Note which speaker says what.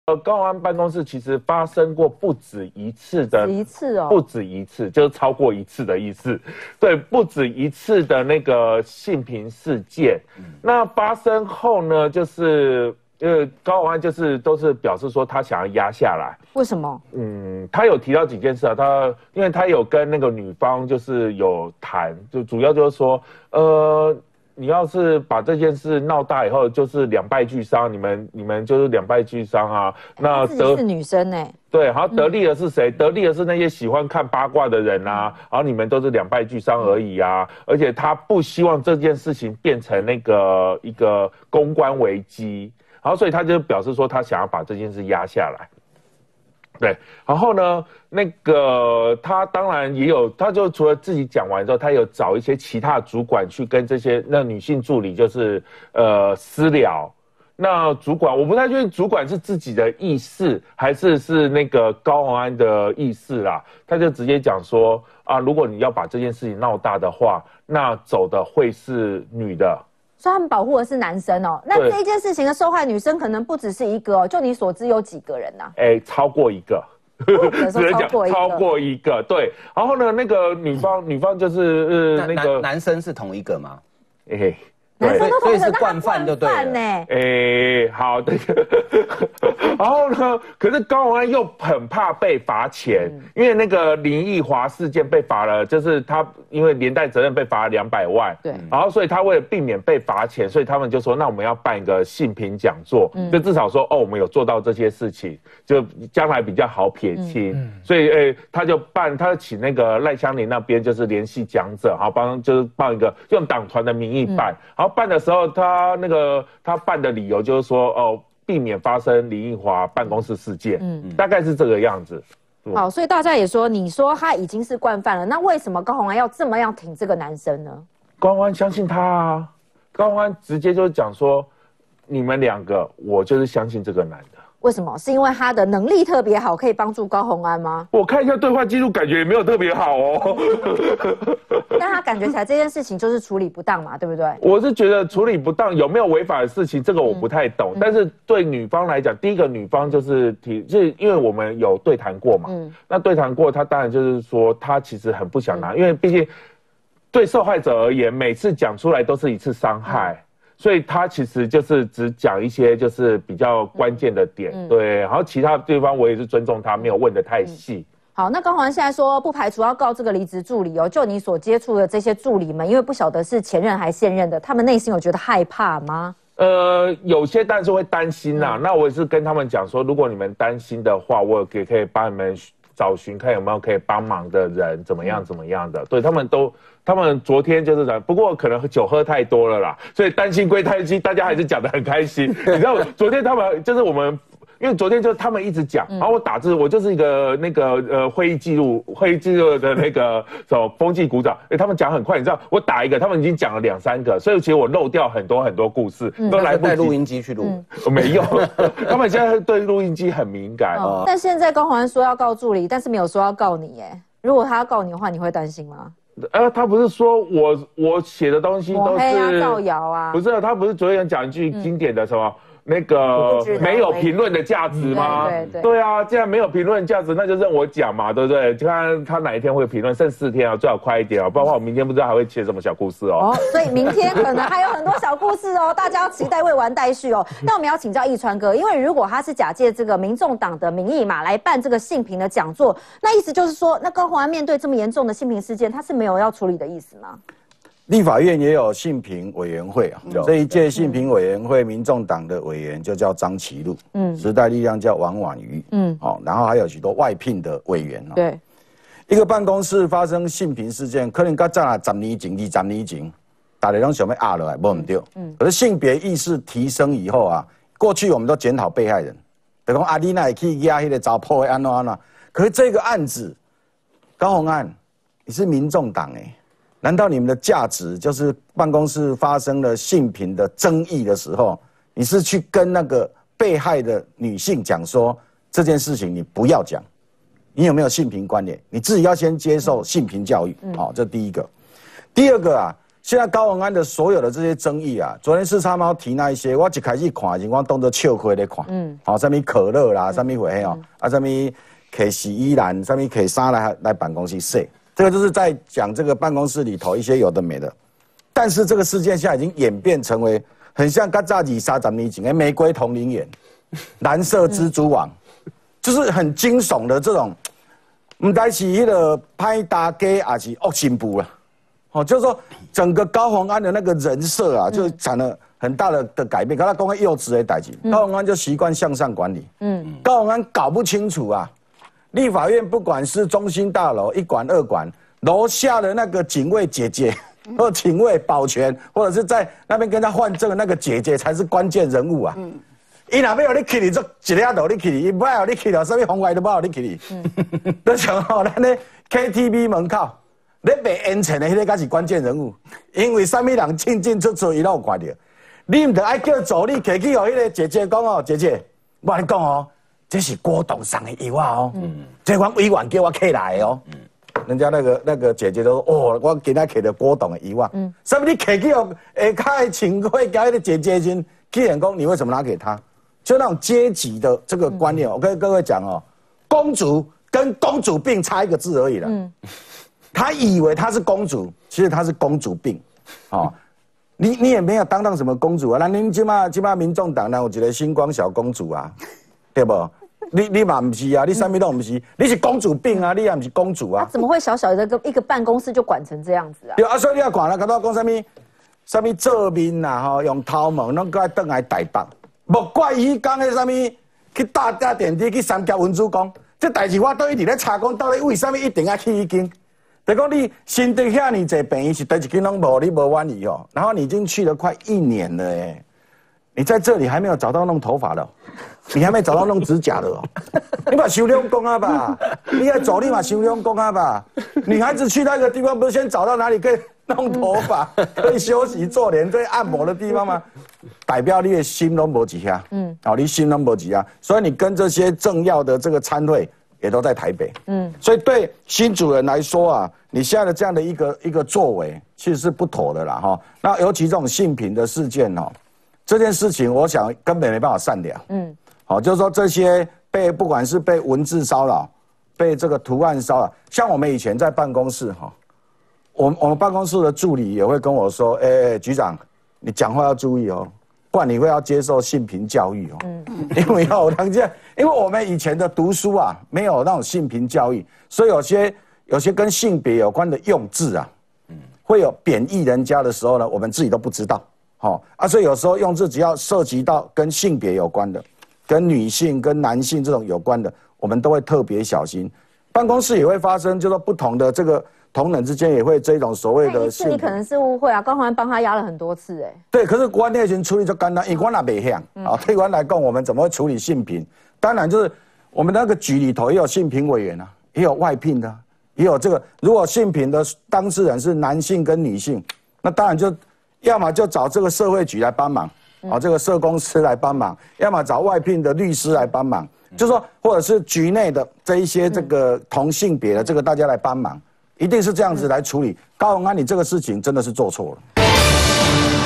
Speaker 1: 高虹安办公室其实发生过不止一次的，不止一次，就是超过一次的意思。对，不止一次的那个性平事件。那发生后呢，就是高虹安就是都是表示说他想要压下来。
Speaker 2: 为什么？
Speaker 1: 他有提到几件事啊，因为他有跟那个女方就是有谈，就主要就是说，你要是把这件事闹大以后，就是两败俱伤，你们就是两败俱伤啊。那
Speaker 2: 自己是女生哎，
Speaker 1: 对，然后得利的是谁？得利的是那些喜欢看八卦的人啊。然后你们都是两败俱伤而已啊。而且他不希望这件事情变成那个一个公关危机，然后所以他就表示说他想要把这件事压下来。对，然后呢，那个他当然也有，他就除了自己讲完之后，他有找一些其他的主管去跟这些那女性助理就是私聊。那主管我不太确定主管是自己的意识还是那个高虹安的意识啦，他就直接讲说啊，如果你要把这件事情闹大的话，那走的会是女的。
Speaker 2: 所以他们保护的是男生哦。那这一件事情的受害女生可能不只是一个哦，就你所知有几个人呐？
Speaker 1: 超过一个。只能讲超过一个，对。然后呢，那个女方就是那个
Speaker 3: 男生是同一个吗？
Speaker 2: 男生都
Speaker 3: 所以是惯犯就对
Speaker 2: 了。
Speaker 1: 好，对。然后呢，可是高虹安又很怕被罚钱，因为那个林奕华事件被罚了，就是他因为连带责任被罚了200万。
Speaker 2: 对。
Speaker 1: 然后所以他为了避免被罚钱，所以他们就说，那我们要办一个性平讲座，就至少说我们有做到这些事情，就将来比较好撇清。所以他就请那个赖香伶那边就是联系讲者，好就是办一个用党团的名义办，然后办的时候他办的理由就是说避免发生林奕华办公室事件，大概是这个样子。
Speaker 2: 好，所以大家也说，你说他已经是惯犯了，那为什么高虹安要这么样挺这个男生呢？
Speaker 1: 高虹安相信他啊，高虹安直接就是讲说，你们2个，我就是相信这个男的。
Speaker 2: 为什么？是因为他的能力特别好，可以帮助高虹安吗？
Speaker 1: 我看一下对话记录，感觉也没有特别好哦。
Speaker 2: 但他感觉起来这件事情就是处理不当嘛，对不对？
Speaker 1: 我是觉得处理不当，有没有违法的事情，这个我不太懂。但是对女方来讲，第一个女方就是因为我们有对谈过嘛，那对谈过，他当然就是说他其实很不想拿，因为毕竟对受害者而言，每次讲出来都是一次伤害。所以他其实就是只讲一些就是比较关键的点，对，然后其他地方我也是尊重他，没有问得太细。
Speaker 2: 好，那高虹安现在说不排除要告这个离职助理哦，就你所接触的这些助理们，因为不晓得是前任还现任的，他们内心有觉得害怕吗？
Speaker 1: 有些但是会担心啦，那我也是跟他们讲说，如果你们担心的话，我也可以帮你们找寻看有没有可以帮忙的人，怎么样的，对，他们昨天就是讲，不过可能酒喝太多了啦，所以担心归担心，大家还是讲得很开心。你知道，昨天他们就是我们，因为昨天就他们一直讲，然后我打字，我就是一个那个会议记录的那个什么风纪股长，他们讲很快，你知道，我打一个，他们已经讲了2、3个，所以其实我漏掉很多故事，都来不及。
Speaker 3: 带录音机去录，
Speaker 1: 没有，他们现在对录音机很敏感。
Speaker 2: 但现在高虹安说要告助理，但是没有说要告你耶。如果他要告你的话，你会担心吗？
Speaker 1: 他不是说我写的东西都是
Speaker 2: 造谣啊？
Speaker 1: 不是，他不是昨天讲一句经典的什么？那个没有评论的价值吗？对啊，既然没有评论价值，那就任我讲嘛，对不对？就看他哪一天会评论，剩4天啊，最好快一点啊，不然的话我明天不知道还会写什么小故事哦。
Speaker 2: 所以明天可能还有很多小故事哦，大家要期待未完待续哦。那我们要请教奕川哥，因为如果他是假借这个民众党的名义嘛来办这个性平的讲座，那意思就是说，那高虹安面对这么严重的性平事件，他是没有要处理的意思吗？
Speaker 4: 立法院也有性平委员会啊，这一届性平委员会，民众党的委员就叫张其禄，时代力量叫王婉瑜，然后还有许多外聘的委员啊。
Speaker 2: 对，
Speaker 4: 一个办公室发生性平事件，可能较早10年前、20年前，大家都想要压下来，没唔对。可是性别意识提升以后啊，过去我们都检讨被害人，就讲你哪会去压迄个查甫的安怎。可是这个案子，高虹安，你是民众党难道你们的价值就是办公室发生了性平的争议的时候，你是去跟那个被害的女性讲说这件事情你不要讲？你有没有性平观念？你自己要先接受性平教育，这第一个。第二个啊， 现在高虹安的所有的这些争议啊，昨天四叉猫提那一些，我一开始看的时候，我当作笑亏在看。好，什么可乐啦，什么回哦，什么摕洗衣篮，什么摕衫来办公室洗，这个就是在讲这个办公室里头一些有的没的。但是这个事件现在已经演变成为很像较早20-30年前的玫瑰同龄眼、蓝色蜘蛛网，就是很惊悚的这种，不单是那个拍打家，还是恶心部了。哦，就是说整个高虹安的那个人设啊，就产了很大的改变。刚才讲个幼稚的代志，高虹安就习惯向上管理。高虹安搞不清楚啊，立法院不管是中心大楼1馆2馆，楼下的那个警卫姐姐或警卫保全，或者是在那边跟他换证的那个姐姐才是关键人物啊。伊若要你去，就一下路你去，伊不要你去了，什么红外都不要你去。就像吼，咱咧 KTV 门口。你卖烟钱的迄个才是关键人物，因为什么人进进出出，伊都有看到。你唔得爱叫助理摕去哦，迄个姐姐讲哦，姐姐，我跟你讲哦，这是郭董送的药啊哦，这款委员叫我摕来的哦。人家那个姐姐都说哦，我今仔摕到郭董的药啊。什么你摕去哦？下骹请会交迄个姐姐先，既然讲你为什么拿给他？就那种阶级的这个观念，我跟各位讲哦，公主跟公主病差一个字而已啦。他以为他是公主，其实他是公主病，哦，你也没有当什么公主啊？那您起码民众党呢，我觉得星光小公主啊，对不？你嘛不是啊，你什么都不是，你是公主病啊，你也不是公主啊。
Speaker 2: 怎么会小小的一个办公室就管成这样子啊？
Speaker 4: 对啊，所以你要管了，看到讲什么做面呐，吼，用头毛拢过来登来台北，莫怪伊讲的什么去搭电梯去三峡文主宫，这代志我都一直在查讲，到底为什么一定要去一间？就讲你身体遐尼济病，是第一间拢无，你无满意哦。然后你已经去了快1年了哎，你在这里还没有找到弄头发的，你还没找到弄指甲的哦。你把修两工啊吧，你要走立马修两工啊吧。女孩子去那个地方，不是先找到哪里可以弄头发、可以休息、做脸、可以按摩的地方吗？代表你的心都无几下，哦，你心都无几下，所以你跟这些政要的这个参会。也都在台北，所以对新主人来说啊，你现在的这样的一个作为，其实是不妥的啦哈。那尤其这种性平的事件哦，这件事情我想根本没办法善了，好，就是说这些不管是被文字骚扰，被这个图案骚扰，像我们以前在办公室哈，我们办公室的助理也会跟我说，局长，你讲话要注意哦。不然你会要接受性平教育哦，因为因为我们以前的读书啊，没有那种性平教育，所以有些跟性别有关的用字啊，会有贬义人家的时候呢，我们自己都不知道，所以有时候用字只要涉及到跟性别有关的，跟女性、跟男性这种有关的，我们都会特别小心。办公室也会发生，就是说不同的这个。同仁之间也会这种所谓的性，
Speaker 2: 你可能是误会啊，高虹安帮他压了很多次哎。
Speaker 4: 对，可是国安那群处理就简单，因为我也没像啊，对我来讲，我们怎么会处理性平？当然就是我们那个局里头也有性平委员啊，也有外聘的，也有这个。如果性平的当事人是男性跟女性，那当然就要么就找这个社会局来帮忙，这个社工师来帮忙，要么找外聘的律师来帮忙，就是说或者是局内的这一些这个同性别的这个大家来帮忙。一定是这样子来处理。高虹安，你这个事情真的是做错了。